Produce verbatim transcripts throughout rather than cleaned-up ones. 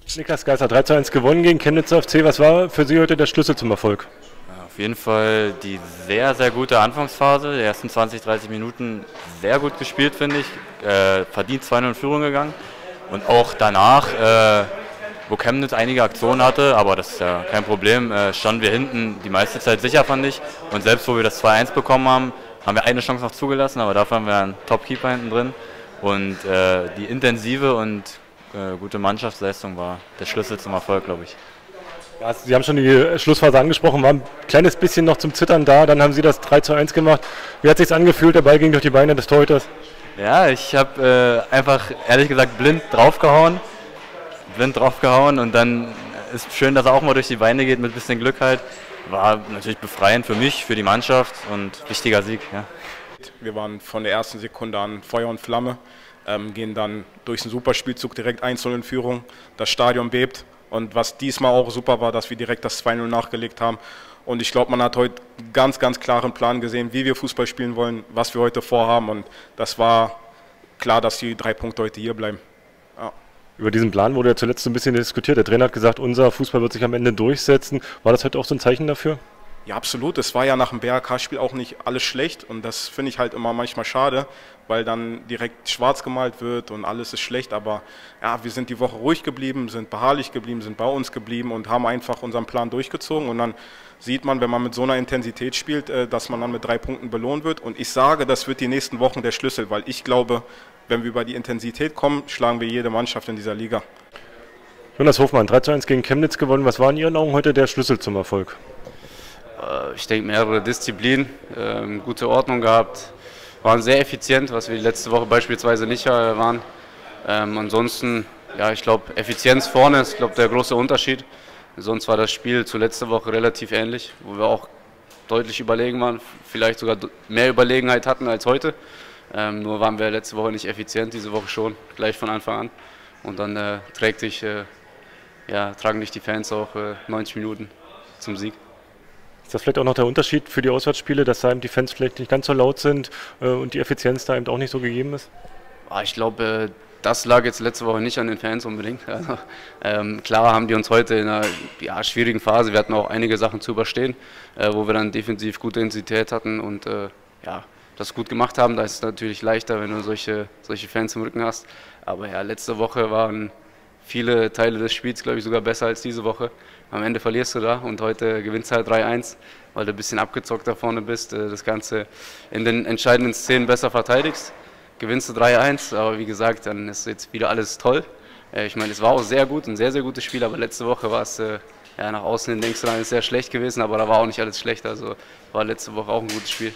Niklas Geisser, drei zu eins gewonnen gegen Chemnitzer F C. Was war für Sie heute der Schlüssel zum Erfolg? Ja, auf jeden Fall die sehr, sehr gute Anfangsphase. Die ersten zwanzig, dreißig Minuten sehr gut gespielt, finde ich. Äh, verdient zwei null in Führung gegangen. Und auch danach, äh, wo Chemnitz einige Aktionen hatte, aber das ist ja kein Problem, äh, standen wir hinten die meiste Zeit sicher, fand ich. Und selbst wo wir das zwei eins bekommen haben, haben wir eine Chance noch zugelassen, aber dafür haben wir einen Top-Keeper hinten drin. Und äh, die intensive und äh, gute Mannschaftsleistung war der Schlüssel zum Erfolg, glaube ich. Ja, Sie haben schon die Schlussphase angesprochen, war ein kleines bisschen noch zum Zittern da, dann haben Sie das drei zu eins gemacht. Wie hat es sich angefühlt, der Ball ging durch die Beine des Torhüters? Ja, ich habe äh, einfach ehrlich gesagt blind draufgehauen. Blind draufgehauen und dann ist schön, dass er auch mal durch die Beine geht mit ein bisschen Glück halt. War natürlich befreiend für mich, für die Mannschaft und wichtiger Sieg. Ja. Wir waren von der ersten Sekunde an Feuer und Flamme, ähm, gehen dann durch einen Superspielzug direkt eins null in Führung. Das Stadion bebt und was diesmal auch super war, dass wir direkt das zwei null nachgelegt haben. Und ich glaube, man hat heute einen ganz, ganz klaren Plan gesehen, wie wir Fußball spielen wollen, was wir heute vorhaben. Und das war klar, dass die drei Punkte heute hier bleiben. Ja. Über diesen Plan wurde ja zuletzt so ein bisschen diskutiert. Der Trainer hat gesagt, unser Fußball wird sich am Ende durchsetzen. War das heute auch so ein Zeichen dafür? Ja, absolut. Es war ja nach dem B R K-Spiel auch nicht alles schlecht und das finde ich halt immer manchmal schade, weil dann direkt schwarz gemalt wird und alles ist schlecht. Aber ja, wir sind die Woche ruhig geblieben, sind beharrlich geblieben, sind bei uns geblieben und haben einfach unseren Plan durchgezogen. Und dann sieht man, wenn man mit so einer Intensität spielt, dass man dann mit drei Punkten belohnt wird. Und ich sage, das wird die nächsten Wochen der Schlüssel, weil ich glaube, wenn wir über die Intensität kommen, schlagen wir jede Mannschaft in dieser Liga. Jonas Hofmann, drei zu eins gegen Chemnitz gewonnen. Was war in Ihren Augen heute der Schlüssel zum Erfolg? Ich denke, mehrere Disziplinen, ähm, gute Ordnung gehabt, waren sehr effizient, was wir die letzte Woche beispielsweise nicht äh, waren. Ähm, ansonsten, ja, ich glaube, Effizienz vorne ist, glaube der große Unterschied. Sonst war das Spiel zur letzten Woche relativ ähnlich, wo wir auch deutlich überlegen waren, vielleicht sogar mehr Überlegenheit hatten als heute. Ähm, nur waren wir letzte Woche nicht effizient, diese Woche schon, gleich von Anfang an. Und dann äh, trägt sich, äh, ja, tragen dich die Fans auch äh, neunzig Minuten zum Sieg. Ist das vielleicht auch noch der Unterschied für die Auswärtsspiele, dass da eben die Fans vielleicht nicht ganz so laut sind äh, und die Effizienz da eben auch nicht so gegeben ist? Ich glaube, äh, das lag jetzt letzte Woche nicht an den Fans unbedingt. Also, ähm, klar haben die uns heute in einer ja, schwierigen Phase, wir hatten auch einige Sachen zu überstehen, äh, wo wir dann defensiv gute Intensität hatten und äh, ja, das gut gemacht haben. Da ist es natürlich leichter, wenn du solche, solche Fans im Rücken hast. Aber ja, letzte Woche waren viele Teile des Spiels, glaube ich, sogar besser als diese Woche. Am Ende verlierst du da und heute gewinnst du halt drei eins, weil du ein bisschen abgezockt da vorne bist, das Ganze in den entscheidenden Szenen besser verteidigst. Gewinnst du drei eins, aber wie gesagt, dann ist jetzt wieder alles toll. Ich meine, es war auch sehr gut, ein sehr, sehr gutes Spiel, aber letzte Woche war es, ja, nach außen hin denkst du, dann ist sehr schlecht gewesen, aber da war auch nicht alles schlecht, also war letzte Woche auch ein gutes Spiel.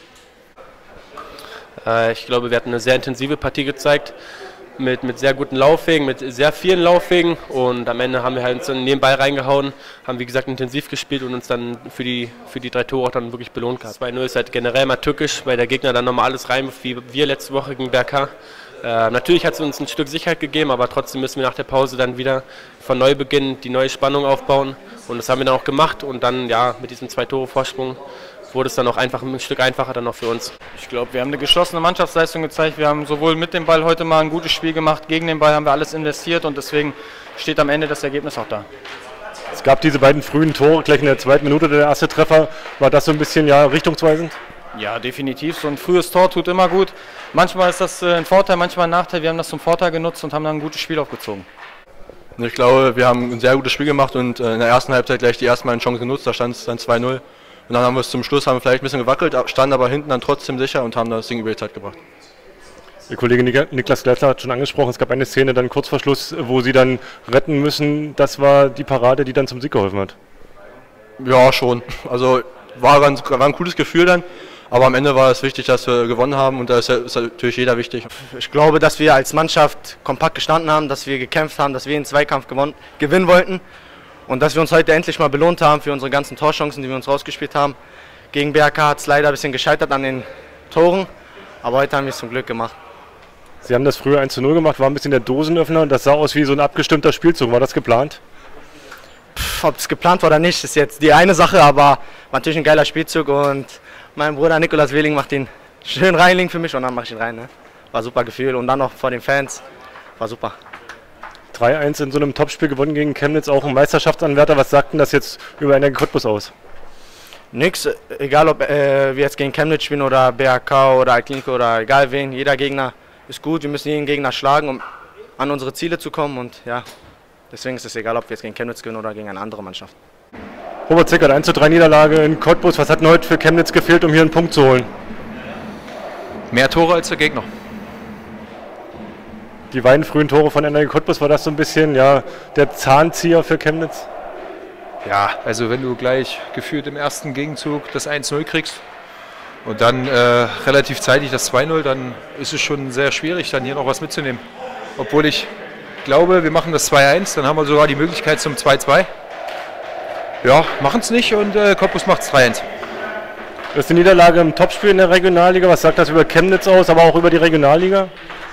Ich glaube, wir hatten eine sehr intensive Partie gezeigt. Mit, mit sehr guten Laufwegen, mit sehr vielen Laufwegen und am Ende haben wir halt uns dann in den Ball reingehauen, haben wie gesagt intensiv gespielt und uns dann für die, für die drei Tore auch dann wirklich belohnt gehabt. zwei null ist halt generell mal tückisch, weil der Gegner dann nochmal alles rein, wie wir letzte Woche gegen B R K. Äh, natürlich hat es uns ein Stück Sicherheit gegeben, aber trotzdem müssen wir nach der Pause dann wieder von neu beginnen, die neue Spannung aufbauen und das haben wir dann auch gemacht und dann ja mit diesem zwei Tore Vorsprung wurde es dann auch einfach ein Stück einfacher dann noch für uns. Ich glaube, wir haben eine geschlossene Mannschaftsleistung gezeigt. Wir haben sowohl mit dem Ball heute mal ein gutes Spiel gemacht, gegen den Ball haben wir alles investiert und deswegen steht am Ende das Ergebnis auch da. Es gab diese beiden frühen Tore, gleich in der zweiten Minute der erste Treffer. War das so ein bisschen ja richtungsweisend? Ja, definitiv. So ein frühes Tor tut immer gut. Manchmal ist das ein Vorteil, manchmal ein Nachteil. Wir haben das zum Vorteil genutzt und haben dann ein gutes Spiel aufgezogen. Ich glaube, wir haben ein sehr gutes Spiel gemacht und in der ersten Halbzeit gleich die ersten beiden Chancen genutzt. Da stand es dann zwei null. Und dann haben wir es zum Schluss, haben wir vielleicht ein bisschen gewackelt, standen aber hinten dann trotzdem sicher und haben das Ding über die Zeit gebracht. Ihr Kollege Niklas Geisser hat schon angesprochen, es gab eine Szene dann kurz vor Schluss, wo Sie dann retten müssen. Das war die Parade, die dann zum Sieg geholfen hat. Ja, schon. Also war, ganz, war ein cooles Gefühl dann, aber am Ende war es wichtig, dass wir gewonnen haben und da ist, ist natürlich jeder wichtig. Ich glaube, dass wir als Mannschaft kompakt gestanden haben, dass wir gekämpft haben, dass wir den Zweikampf gewonnen, gewinnen wollten. Und dass wir uns heute endlich mal belohnt haben für unsere ganzen Torchancen, die wir uns rausgespielt haben. Gegen B R K hat es leider ein bisschen gescheitert an den Toren, aber heute haben wir es zum Glück gemacht. Sie haben das früher eins zu null gemacht, war ein bisschen der Dosenöffner. Das sah aus wie so ein abgestimmter Spielzug. War das geplant? Ob es geplant war oder nicht, ist jetzt die eine Sache, aber war natürlich ein geiler Spielzug. Und mein Bruder Nikolaus Wehling macht ihn schön reinlegen für mich und dann mache ich ihn rein. Ne? War ein super Gefühl und dann noch vor den Fans, war super. drei eins in so einem Topspiel gewonnen gegen Chemnitz, auch ein Meisterschaftsanwärter. Was sagt denn das jetzt über Energie Cottbus aus? Nix, egal ob äh, wir jetzt gegen Chemnitz spielen oder B H K oder Altklinike oder egal wen, jeder Gegner ist gut. Wir müssen jeden Gegner schlagen, um an unsere Ziele zu kommen und ja, deswegen ist es egal, ob wir jetzt gegen Chemnitz gewinnen oder gegen eine andere Mannschaft. Robert Zickert, eins zu drei Niederlage in Cottbus. Was hat denn heute für Chemnitz gefehlt, um hier einen Punkt zu holen? Mehr Tore als der Gegner. Die beiden frühen Tore von Energie Cottbus, war das so ein bisschen ja, der Zahnzieher für Chemnitz? Ja, also wenn du gleich gefühlt im ersten Gegenzug das eins null kriegst und dann äh, relativ zeitig das zwei null, dann ist es schon sehr schwierig, dann hier noch was mitzunehmen. Obwohl ich glaube, wir machen das zwei eins, dann haben wir sogar die Möglichkeit zum zwei zwei. Ja, machen es nicht und äh, Cottbus macht es drei eins. Das ist die Niederlage im Topspiel in der Regionalliga. Was sagt das über Chemnitz aus, aber auch über die Regionalliga?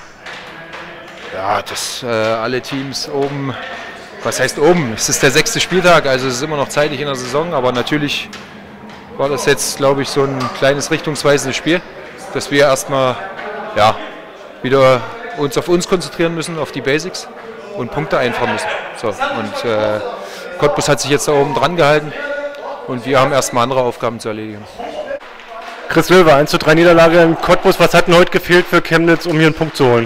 Ja, dass äh, alle Teams oben, was heißt oben? Es ist der sechste Spieltag, also es ist immer noch zeitig in der Saison, aber natürlich war das jetzt, glaube ich, so ein kleines richtungsweisendes Spiel, dass wir erstmal ja, wieder uns auf uns konzentrieren müssen, auf die Basics und Punkte einfahren müssen. So, und äh, Cottbus hat sich jetzt da oben dran gehalten und wir haben erstmal andere Aufgaben zu erledigen. Chris Löwe, eins zu drei Niederlage in Cottbus. Was hat denn heute gefehlt für Chemnitz, um hier einen Punkt zu holen?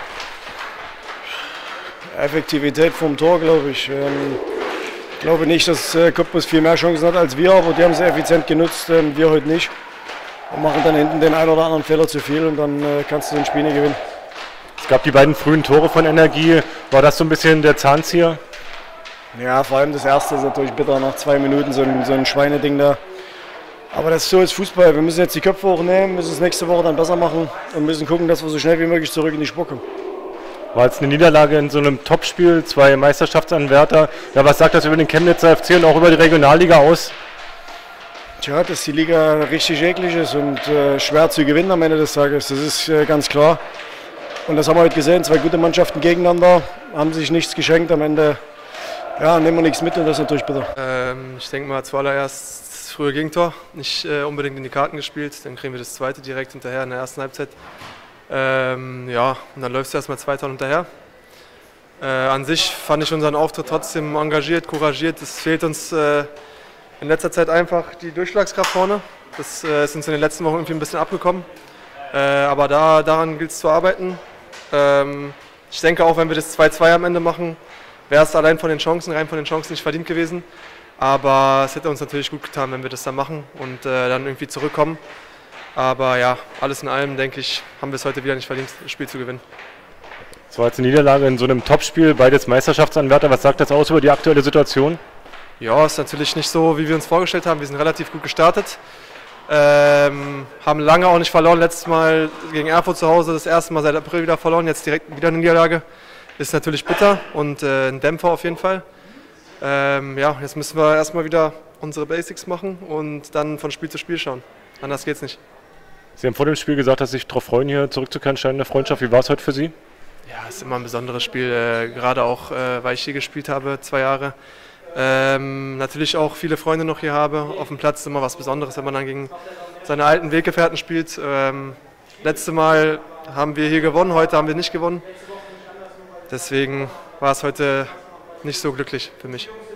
Effektivität vom Tor, glaube ich. Ähm, ich glaube nicht, dass äh, Cottbus viel mehr Chancen hat als wir, aber die haben sie effizient genutzt, ähm, wir heute nicht. Und machen dann hinten den einen oder anderen Fehler zu viel und dann äh, kannst du den Spiel nicht gewinnen. Es gab die beiden frühen Tore von Energie. War das so ein bisschen der Zahnzieher? Ja, vor allem das erste ist natürlich bitter, nach zwei Minuten so ein, so ein Schweineding da. Aber das ist so ist Fußball. Wir müssen jetzt die Köpfe hochnehmen, müssen es nächste Woche dann besser machen und müssen gucken, dass wir so schnell wie möglich zurück in die Spur kommen. War jetzt eine Niederlage in so einem Topspiel, zwei Meisterschaftsanwärter. Ja, was sagt das über den Chemnitzer F C und auch über die Regionalliga aus? Tja, dass die Liga richtig eklig ist und äh, schwer zu gewinnen am Ende des Tages, das ist äh, ganz klar. Und das haben wir heute gesehen, zwei gute Mannschaften gegeneinander, haben sich nichts geschenkt. Am Ende ja, nehmen wir nichts mit und das ist natürlich bitter. Ähm, ich denke mal, zuallererst das frühe Gegentor, nicht äh, unbedingt in die Karten gespielt, dann kriegen wir das zweite direkt hinterher in der ersten Halbzeit. Ähm, ja, und dann läufst du erstmal zwei Tore hinterher. Äh, an sich fand ich unseren Auftritt trotzdem engagiert, couragiert. Es fehlt uns äh, in letzter Zeit einfach die Durchschlagskraft vorne. Das äh, ist uns in den letzten Wochen irgendwie ein bisschen abgekommen. Äh, aber da, daran gilt es zu arbeiten. Ähm, ich denke auch, wenn wir das zwei zwei am Ende machen, wäre es allein von den Chancen, rein von den Chancen nicht verdient gewesen. Aber es hätte uns natürlich gut getan, wenn wir das dann machen und äh, dann irgendwie zurückkommen. Aber ja, alles in allem, denke ich, haben wir es heute wieder nicht verdient, das Spiel zu gewinnen. Das war jetzt eine Niederlage in so einem Topspiel, beides Meisterschaftsanwärter. Was sagt das aus über die aktuelle Situation? Ja, ist natürlich nicht so, wie wir uns vorgestellt haben. Wir sind relativ gut gestartet. Ähm, haben lange auch nicht verloren. Letztes Mal gegen Erfurt zu Hause, das erste Mal seit April wieder verloren. Jetzt direkt wieder eine Niederlage. Ist natürlich bitter und äh, ein Dämpfer auf jeden Fall. Ähm, ja, jetzt müssen wir erstmal wieder unsere Basics machen und dann von Spiel zu Spiel schauen. Anders geht's nicht. Sie haben vor dem Spiel gesagt, dass Sie sich darauf freuen, hier zurückzukehren, in der Freundschaft. Wie war es heute für Sie? Ja, es ist immer ein besonderes Spiel, äh, gerade auch, äh, weil ich hier gespielt habe, zwei Jahre. Ähm, natürlich auch viele Freunde noch hier habe. Auf dem Platz ist immer was Besonderes, wenn man dann gegen seine alten Weggefährten spielt. Ähm, letzte Mal haben wir hier gewonnen, heute haben wir nicht gewonnen. Deswegen war es heute nicht so glücklich für mich.